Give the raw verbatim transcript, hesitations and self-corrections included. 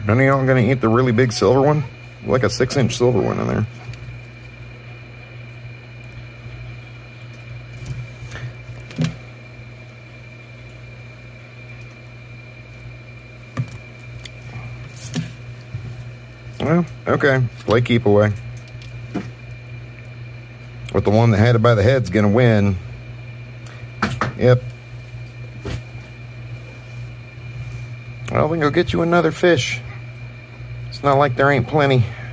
None of y'all gonna eat the really big silver one? Like a six inch silver one in there. Well, okay, play keep away. But the one that had it by the head's gonna win. Yep. Well, then go get you another fish. It's not like there ain't plenty.